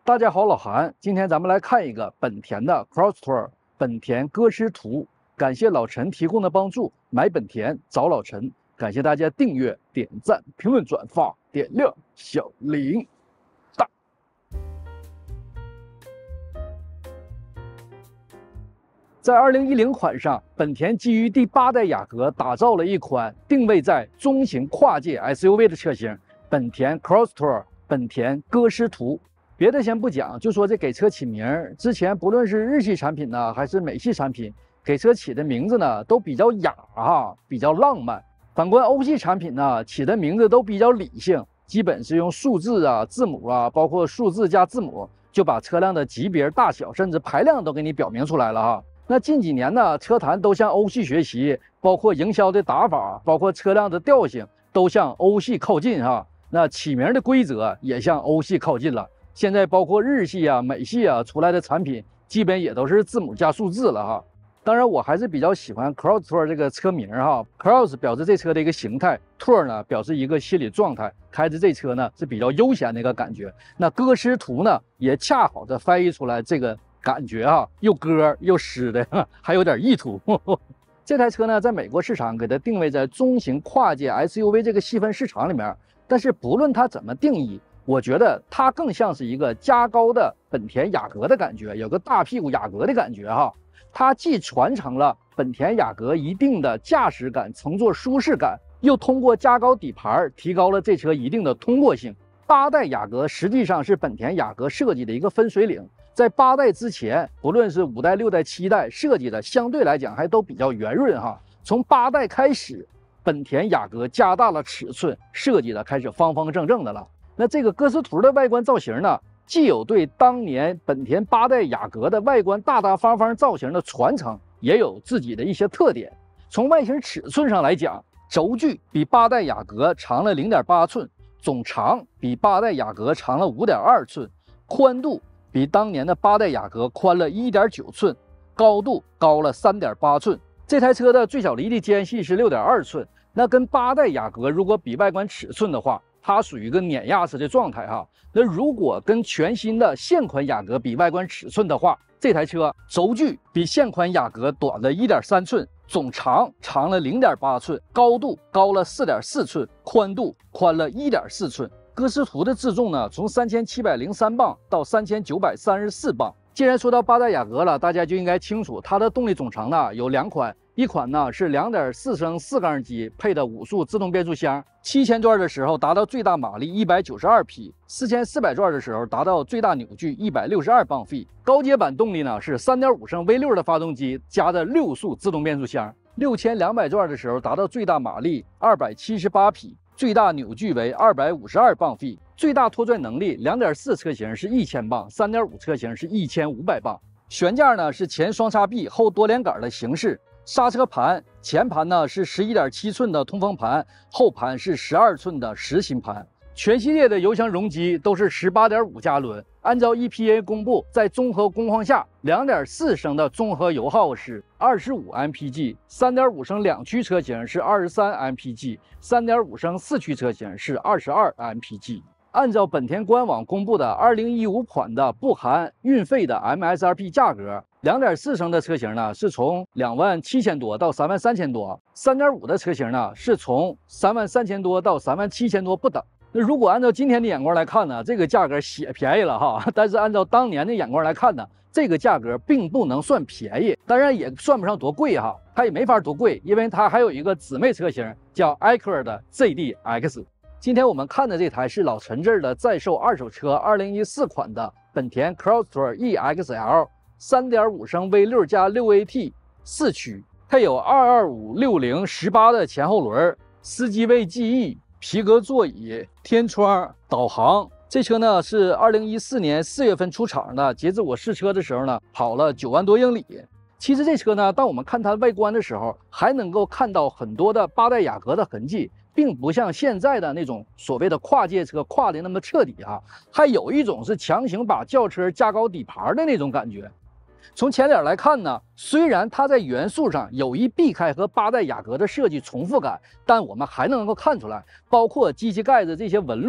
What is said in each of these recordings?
大家好，老韩，今天咱们来看一个本田的 Crosstour 本田歌诗图。感谢老陈提供的帮助，买本田找老陈。感谢大家订阅、点赞、评论、转发、点亮小铃铛。在2010款上，本田基于第8代雅阁打造了一款定位在中型跨界 SUV 的车型——本田 Crosstour 本田歌诗图。别的先不讲，就说这给车起名之前，不论是日系产品呢，还是美系产品，给车起的名字呢都比较雅比较浪漫。反观欧系产品呢，起的名字都比较理性，基本是用数字字母包括数字加字母，就把车辆的级别、大小甚至排量都给你表明出来了那近几年呢，车坛都向欧系学习，包括营销的打法，包括车辆的调性，都向欧系靠近那起名的规则也向欧系靠近了。现在包括日系美系出来的产品，基本也都是字母加数字了当然，我还是比较喜欢 Crosstour 这个车名Cross 表示这车的一个形态 ，Tour 呢表示一个心理状态，开着这车呢是比较悠闲的一个感觉。那歌诗图呢，也恰好的翻译出来这个感觉又歌又诗的，还有点意图。这台车呢，在美国市场给它定位在中型跨界 SUV 这个细分市场里面，但是不论它怎么定义，我觉得它更像是一个加高的本田雅阁的感觉，有个大屁股雅阁的感觉它既传承了本田雅阁一定的驾驶感、乘坐舒适感，又通过加高底盘提高了这车一定的通过性。8代雅阁实际上是本田雅阁设计的一个分水岭，在8代之前，不论是5代、6代、7代，设计的相对来讲还都比较圆润从8代开始，本田雅阁加大了尺寸，设计的开始方方正正的了。那这个歌诗图的外观造型呢，既有对当年本田8代雅阁的外观大大方方造型的传承，也有自己的一些特点。从外形尺寸上来讲，轴距比8代雅阁长了 0.8 寸，总长比8代雅阁长了 5.2 寸，宽度比当年的8代雅阁宽了 1.9 寸，高度高了 3.8 寸。这台车的最小离地间隙是 6.2 寸，那跟8代雅阁如果比外观尺寸的话，它属于一个碾压式的状态那如果跟全新的现款雅阁比外观尺寸的话，这台车轴距比现款雅阁短了 1.3 寸，总长长了 0.8 寸，高度高了 4.4 寸，宽度宽了 1.4 寸。歌诗图的自重呢，从3703磅到3934磅。既然说到8代雅阁了，大家就应该清楚它的动力总成呢有2款。一款呢是2.4升4缸机配的5速自动变速箱，7000转的时候达到最大马力192匹，4400转的时候达到最大扭矩162磅费。高阶版动力呢是3.5升 V6 的发动机加的6速自动变速箱，6200转的时候达到最大马力278匹，最大扭矩为252磅费。最大拖拽能力2.4车型是1000磅，3.5车型是1500磅。悬架呢是前双叉臂后多连杆的形式。刹车盘前盘呢是 11.7 寸的通风盘，后盘是12寸的实心盘。全系列的油箱容积都是 18.5 加仑。按照 EPA 公布，在综合工况下 2.4 升的综合油耗是25 mpg， 3.5 升两驱车型是23 mpg， 3.5 升四驱车型是22 mpg。按照本田官网公布的2015款的不含运费的 MSRP 价格，2.4升的车型呢是从27000多到33000多，3.5的车型呢是从33000多到37000多不等。那如果按照今天的眼光来看呢，这个价格血便宜了但是按照当年的眼光来看呢，这个价格并不能算便宜，当然也算不上多贵它也没法多贵，因为它还有一个姊妹车型叫 Acura 的 ZDX。今天我们看的这台是老陈这儿的在售二手车2014款的本田 Crosstour EXL 3.5 升 V6 加 6AT 四驱，配有225/60/18的前后轮，司机位记忆，皮革座椅，天窗，导航。这车呢是2014年4月份出厂的，截至我试车的时候呢，跑了9万多英里。其实这车呢，当我们看它外观的时候，还能够看到很多的8代雅阁的痕迹，并不像现在的那种所谓的跨界车跨的那么彻底还有一种是强行把轿车加高底盘的那种感觉。从前脸来看呢，虽然它在元素上有意避开和8代雅阁的设计重复感，但我们还能够看出来，包括机器盖子这些纹路，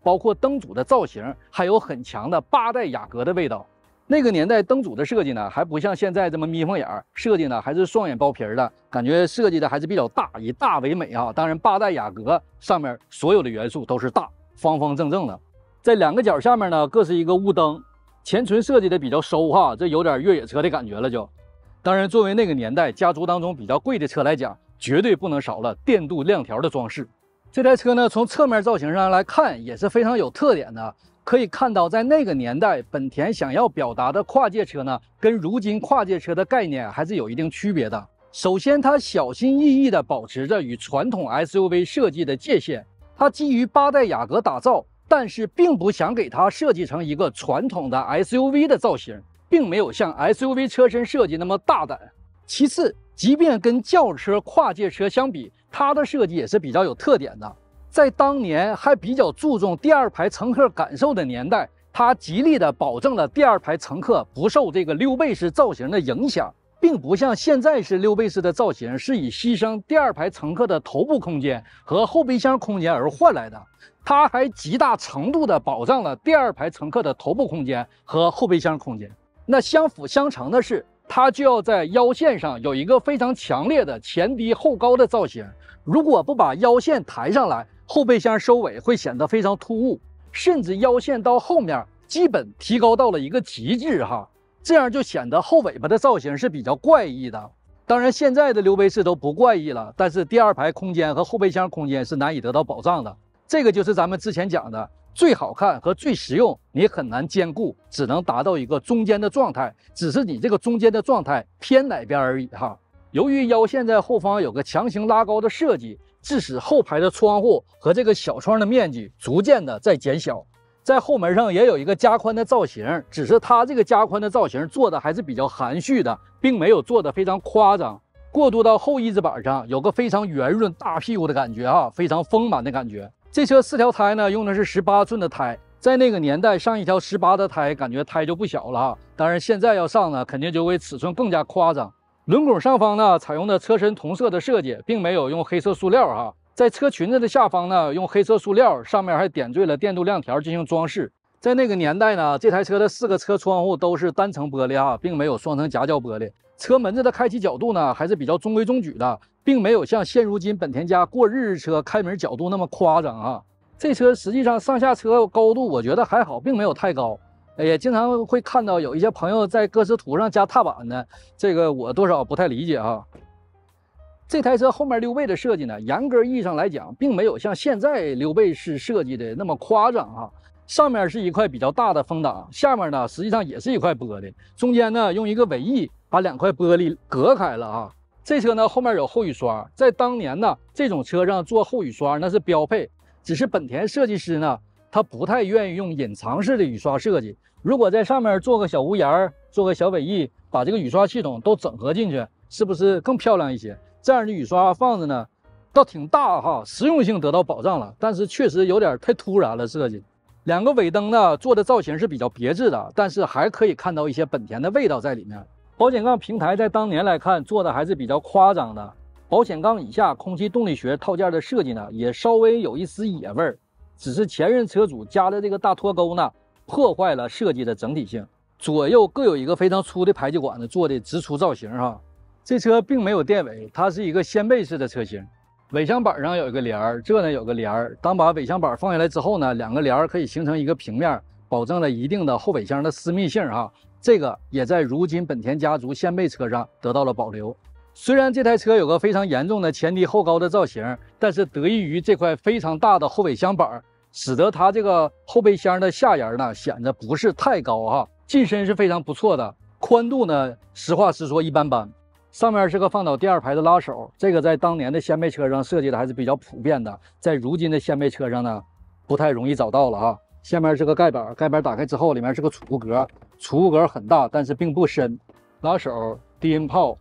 包括灯组的造型，还有很强的8代雅阁的味道。那个年代灯组的设计呢，还不像现在这么眯缝眼儿，设计呢还是双眼包皮儿的，感觉设计的还是比较大，以大为美啊。当然8代雅阁上面所有的元素都是大，方方正正的。在2个角下面呢，各是一个雾灯，前唇设计的比较收哈，这有点越野车的感觉了就。当然，作为那个年代家族当中比较贵的车来讲，绝对不能少了电镀亮条的装饰。这台车呢，从侧面造型上来看也是非常有特点的。可以看到，在那个年代，本田想要表达的跨界车呢，跟如今跨界车的概念还是有一定区别的。首先，它小心翼翼地保持着与传统 SUV 设计的界限，它基于8代雅阁打造，但是并不想给它设计成一个传统的 SUV 的造型，并没有像 SUV 车身设计那么大胆。其次，即便跟轿车、跨界车相比，它的设计也是比较有特点的。在当年还比较注重第2排乘客感受的年代，它极力地保证了第2排乘客不受这个溜背式造型的影响，并不像现在是溜背式的造型是以牺牲第2排乘客的头部空间和后备箱空间而换来的。它还极大程度地保障了第2排乘客的头部空间和后备箱空间。那相辅相成的是，它就要在腰线上有一个非常强烈的前低后高的造型。如果不把腰线抬上来，后备箱收尾会显得非常突兀，甚至腰线到后面基本提高到了一个极致哈，这样就显得后尾巴的造型是比较怪异的。当然，现在的溜背式都不怪异了，但是第2排空间和后备箱空间是难以得到保障的。这个就是咱们之前讲的，最好看和最实用你很难兼顾，只能达到一个中间的状态，只是你这个中间的状态偏哪边而已哈。由于腰线在后方有个强行拉高的设计，致使后排的窗户和这个小窗的面积逐渐的在减小。在后门上也有一个加宽的造型，只是它这个加宽的造型做的还是比较含蓄的，并没有做的非常夸张。过渡到后翼子板上，有个非常圆润大屁股的感觉啊，非常丰满的感觉。这车4条胎呢，用的是18寸的胎，在那个年代上一条18的胎，感觉胎就不小了哈。当然现在要上呢，肯定就会尺寸更加夸张。轮毂上方呢，采用的车身同色的设计，并没有用黑色塑料哈。在车裙子的下方呢，用黑色塑料，上面还点缀了电镀亮条进行装饰。在那个年代呢，这台车的4个车窗户都是单层玻璃哈，并没有双层夹胶玻璃。车门子的开启角度呢，还是比较中规中矩的，并没有像现如今本田家过日车开门角度那么夸张啊。这车实际上上下车高度我觉得还好，并没有太高。也经常会看到有一些朋友在歌诗图上加踏板的，这个我多少不太理解啊。这台车后面溜背的设计呢，严格意义上来讲，并没有像现在溜背式设计的那么夸张啊。上面是一块比较大的风挡，下面呢实际上也是一块玻璃，中间呢用一个尾翼把2块玻璃隔开了啊。这车呢后面有后雨刷，在当年呢这种车上做后雨刷那是标配，只是本田设计师呢他不太愿意用隐藏式的雨刷设计。如果在上面做个小屋檐，做个小尾翼，把这个雨刷系统都整合进去，是不是更漂亮一些？这样的雨刷放着呢，倒挺大哈，实用性得到保障了，但是确实有点太突然了设计。2个尾灯呢做的造型是比较别致的，但是还可以看到一些本田的味道在里面。保险杠平台在当年来看做的还是比较夸张的，保险杠以下空气动力学套件的设计呢也稍微有一丝野味儿，只是前任车主加的这个大脱钩呢破坏了设计的整体性。左右各有一个非常粗的排气管子做的直出造型哈。这车并没有电尾，它是一个掀背式的车型。尾箱板上有一个帘儿，这呢有个帘儿。当把尾箱板放下来之后呢，2个帘儿可以形成一个平面，保证了一定的后尾箱的私密性哈。这个也在如今本田家族掀背车上得到了保留。虽然这台车有个非常严重的前低后高的造型，但是得益于这块非常大的后尾箱板，使得它这个后备箱的下沿呢显得不是太高哈，进深是非常不错的，宽度呢实话实说一般般。上面是个放倒第2排的拉手，这个在当年的掀背车上设计的还是比较普遍的，在如今的掀背车上呢不太容易找到了哈。下面是个盖板，盖板打开之后里面是个储物格，储物格很大，但是并不深。拉手、低音炮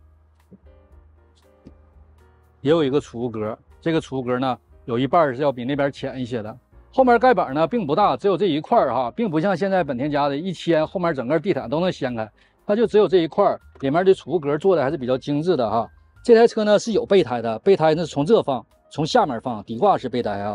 也有一个储物格，这个储物格呢有一半是要比那边浅一些的。后面盖板呢并不大，只有这一块哈，并不像现在本田家的一牵后面整个地毯都能掀开，它就只有这一块，里面的储物格做的还是比较精致的哈。这台车呢是有备胎的，备胎呢是从这放，从下面放，底挂式备胎啊。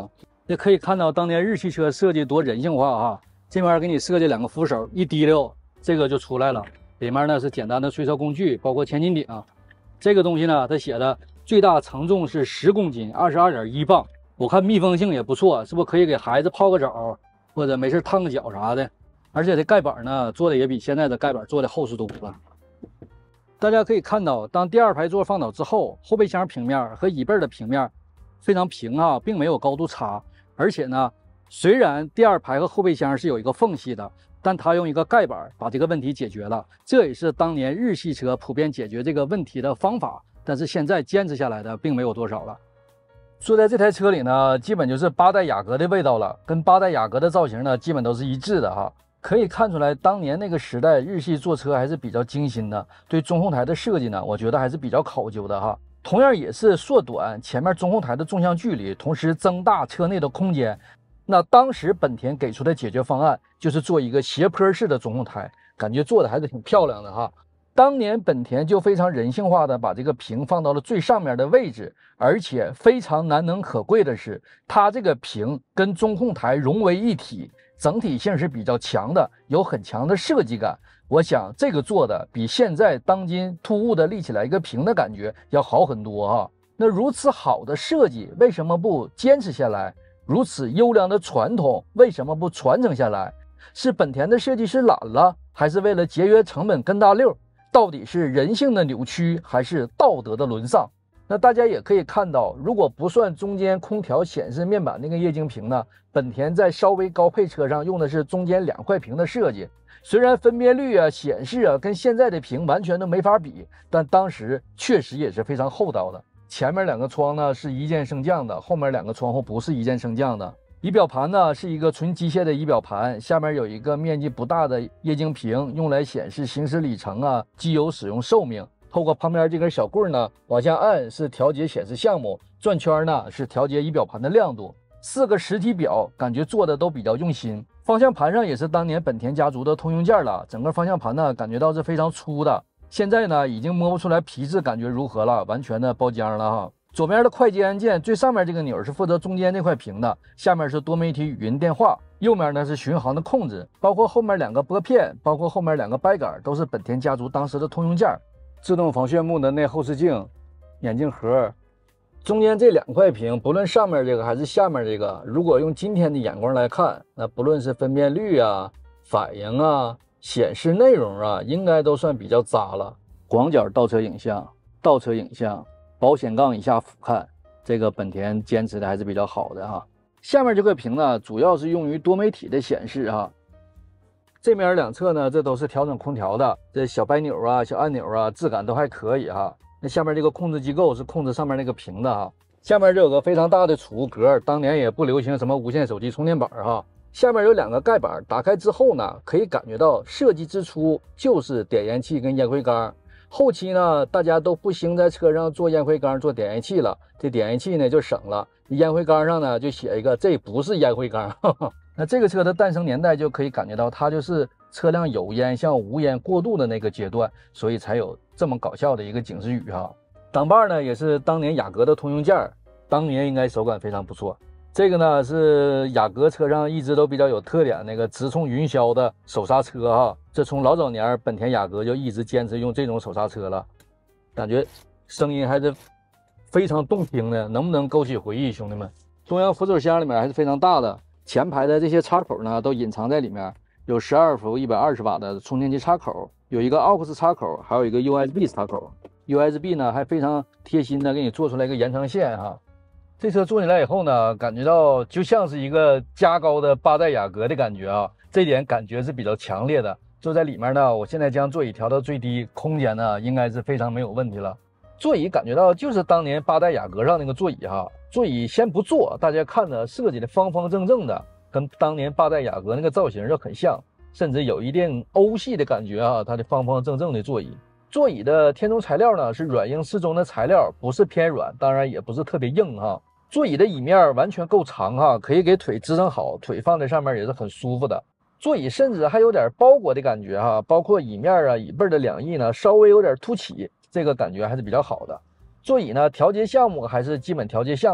也可以看到当年日系车设计多人性化啊！这边给你设计2个扶手，一提溜，这个就出来了。里面呢是简单的推车工具，包括前进顶。这个东西呢，它写的最大承重是10公斤，22.1磅。我看密封性也不错，是不是可以给孩子泡个澡，或者没事烫个脚啥的？而且这盖板呢做的也比现在的盖板做的厚实多了。大家可以看到，当第2排座放倒之后，后备箱平面和椅背的平面非常平啊，并没有高度差。而且呢，虽然第2排和后备箱是有一个缝隙的，但它用一个盖板把这个问题解决了。这也是当年日系车普遍解决这个问题的方法，但是现在坚持下来的并没有多少了。坐在这台车里呢，基本就是8代雅阁的味道了，跟8代雅阁的造型呢，基本都是一致的哈。可以看出来，当年那个时代日系坐车还是比较精心的，对中控台的设计呢，我觉得还是比较考究的哈。同样也是缩短前面中控台的纵向距离，同时增大车内的空间。那当时本田给出的解决方案就是做一个斜坡式的中控台，感觉做的还是挺漂亮的哈。当年本田就非常人性化的把这个屏放到了最上面的位置，而且非常难能可贵的是，它这个屏跟中控台融为一体，整体性是比较强的，有很强的设计感。我想这个做的比现在当今突兀的立起来一个屏的感觉要好很多哈。那如此好的设计，为什么不坚持下来？如此优良的传统，为什么不传承下来？是本田的设计师懒了，还是为了节约成本跟大溜？到底是人性的扭曲，还是道德的沦丧？那大家也可以看到，如果不算中间空调显示面板那个液晶屏呢，本田在稍微高配车上用的是中间2块屏的设计。虽然分辨率啊、显示啊跟现在的屏完全都没法比，但当时确实也是非常厚道的。前面2个窗呢是一键升降的，后面2个窗户不是一键升降的。仪表盘呢是一个纯机械的仪表盘，下面有一个面积不大的液晶屏，用来显示行驶里程啊、机油使用寿命。透过旁边这根小棍呢，往下按是调节显示项目，转圈呢是调节仪表盘的亮度。4个实体表感觉做的都比较用心。方向盘上也是当年本田家族的通用件了，整个方向盘呢感觉到是非常粗的。现在呢已经摸不出来皮质感觉如何了，完全的包浆了哈。左边的快捷按键最上面这个钮是负责中间那块屏的，下面是多媒体语音电话，右面呢是巡航的控制，包括后面2个拨片，包括后面2个掰杆都是本田家族当时的通用件。自动防眩目的内后视镜、眼镜盒，中间这2块屏，不论上面这个还是下面这个，如果用今天的眼光来看，那不论是分辨率啊、反应啊、显示内容啊，应该都算比较渣了。广角倒车影像、倒车影像、保险杠以下俯瞰，这个本田坚持的还是比较好的哈。下面这块屏呢，主要是用于多媒体的显示哈。这面2侧呢，这都是调整空调的，这小掰钮啊、小按钮啊，质感都还可以哈。那下面这个控制机构是控制上面那个屏的哈。下面这有个非常大的储物格，当年也不流行什么无线手机充电板哈。下面有2个盖板，打开之后呢，可以感觉到设计之初就是点烟器跟烟灰缸。后期呢，大家都不兴在车上做烟灰缸、做点烟器了，这点烟器呢就省了，烟灰缸上呢就写一个这不是烟灰缸。那这个车的诞生年代就可以感觉到，它就是车辆有烟向无烟过渡的那个阶段，所以才有这么搞笑的一个警示语哈。挡把呢也是当年雅阁的通用件，当年应该手感非常不错。这个呢是雅阁车上一直都比较有特点那个直冲云霄的手刹车哈，这从老早年本田雅阁就一直坚持用这种手刹车了，感觉声音还是非常动听的，能不能勾起回忆，兄弟们？中央扶手箱里面还是非常大的，前排的这些插口呢都隐藏在里面，有12伏120瓦的充电器插口，有一个 AUX 插口，还有一个 USB 插口。USB 呢还非常贴心的给你做出来一个延长线哈。这车坐起来以后呢，感觉到就像是一个加高的8代雅阁的感觉啊，这点感觉是比较强烈的。坐在里面呢，我现在将座椅调到最低，空间呢应该是非常没有问题了。座椅感觉到就是当年8代雅阁上那个座椅哈，座椅先不坐，大家看着设计的方方正正的，跟当年8代雅阁那个造型就很像，甚至有一点欧系的感觉啊，它的方方正正的座椅。座椅的填充材料呢是软硬适中的材料，不是偏软，当然也不是特别硬哈。座椅的椅面完全够长哈，可以给腿支撑好，腿放在上面也是很舒服的。座椅甚至还有点包裹的感觉哈，包括椅面啊、椅背的两翼呢稍微有点凸起，这个感觉还是比较好的。座椅呢调节项目还是基本调节项目，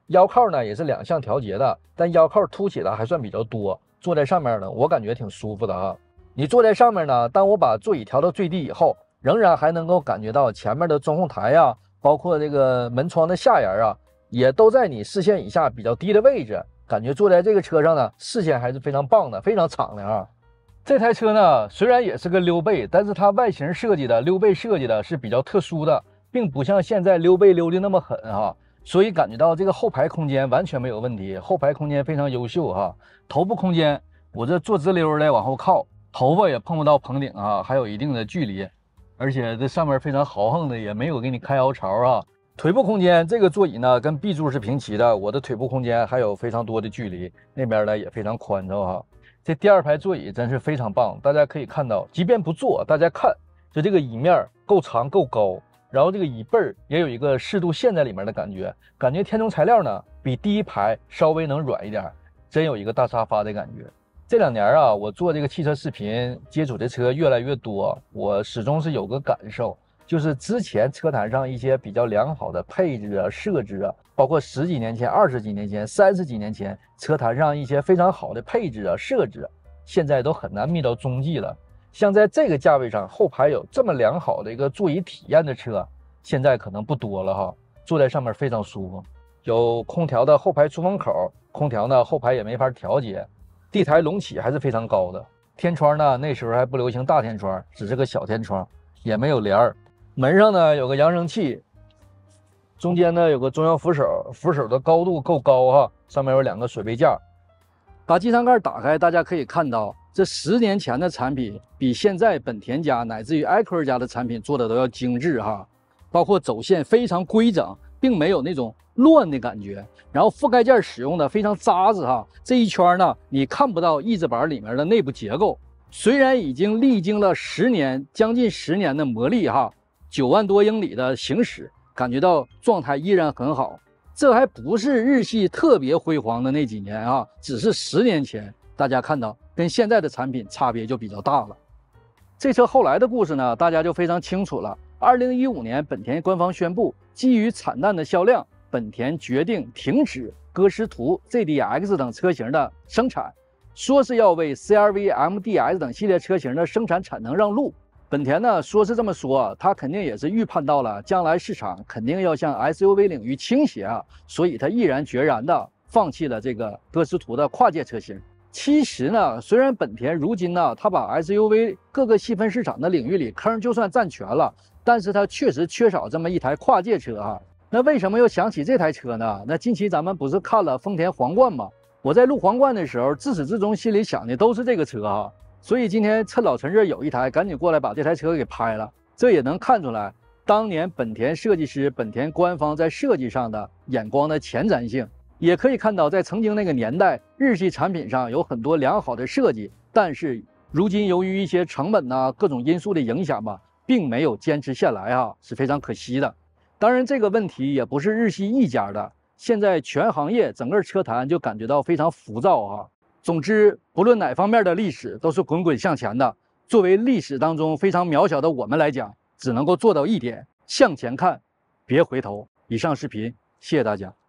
腰靠呢也是两项调节的，但腰靠凸起的还算比较多，坐在上面呢，我感觉挺舒服的哈。你坐在上面呢，当我把座椅调到最低以后，仍然还能够感觉到前面的中控台啊，包括这个门窗的下沿啊，也都在你视线以下比较低的位置，感觉坐在这个车上呢，视线还是非常棒的，非常敞亮啊。这台车呢，虽然也是个溜背，但是它外形设计的溜背设计的是比较特殊的，并不像现在溜背溜的那么狠哈，所以感觉到这个后排空间完全没有问题，后排空间非常优秀哈。头部空间，我这坐直溜的往后靠，头发也碰不到棚顶啊，还有一定的距离，而且这上面非常豪横的，也没有给你开凹槽啊。腿部空间，这个座椅呢跟 B 柱是平齐的，我的腿部空间还有非常多的距离，那边呢也非常宽敞哈。这第二排座椅真是非常棒，大家可以看到，即便不坐，大家看，就这个椅面够长够高，然后这个椅背也有一个适度陷在里面的感觉，感觉天窗材料呢比第一排稍微能软一点，真有一个大沙发的感觉。这2年啊，我做这个汽车视频，接触的车越来越多，我始终是有个感受，就是之前车坛上一些比较良好的配置啊、设置啊，包括10几年前、20几年前、30几年前车坛上一些非常好的配置啊、设置啊，现在都很难觅到踪迹了。像在这个价位上，后排有这么良好的一个座椅体验的车，现在可能不多了哈。坐在上面非常舒服，有空调的后排出风口，空调呢后排也没法调节。地台隆起还是非常高的，天窗呢那时候还不流行大天窗，只是个小天窗，也没有帘儿。门上呢有个扬声器，中间呢有个中央扶手，扶手的高度够高哈，上面有2个水杯架。把机舱盖打开，大家可以看到，这10年前的产品比现在本田家乃至于艾克尔家的产品做的都要精致哈，包括走线非常规整，并没有那种乱的感觉。然后覆盖件使用的非常扎实哈，这一圈呢你看不到翼子板里面的内部结构。虽然已经历经了10年，将近10年的磨砺哈，9万多英里的行驶，感觉到状态依然很好。这还不是日系特别辉煌的那几年啊，只是10年前，大家看到跟现在的产品差别就比较大了。这车后来的故事呢，大家就非常清楚了。2015年，本田官方宣布，基于惨淡的销量，本田决定停止歌诗图、ZDX 等车型的生产，说是要为 CR-V、MDS 等系列车型的生产产能让路。本田呢说是这么说，他肯定也是预判到了将来市场肯定要向 SUV 领域倾斜啊，所以他毅然决然的放弃了这个歌诗图的跨界车型。其实呢，虽然本田如今呢，他把 SUV 各个细分市场的领域里坑就算占全了，但是它确实缺少这么一台跨界车啊。那为什么又想起这台车呢？那近期咱们不是看了丰田皇冠吗？我在录皇冠的时候，自始至终心里想的都是这个车啊。所以今天趁老陈这有一台，赶紧过来把这台车给拍了。这也能看出来，当年本田设计师、本田官方在设计上的眼光的前瞻性。也可以看到，在曾经那个年代，日系产品上有很多良好的设计，但是如今由于一些成本呐、各种因素的影响吧，并没有坚持下来哈，是非常可惜的。当然，这个问题也不是日系一家的，现在全行业整个车坛就感觉到非常浮躁哈。总之，不论哪方面的历史都是滚滚向前的。作为历史当中非常渺小的我们来讲，只能够做到一点：向前看，别回头。以上视频，谢谢大家。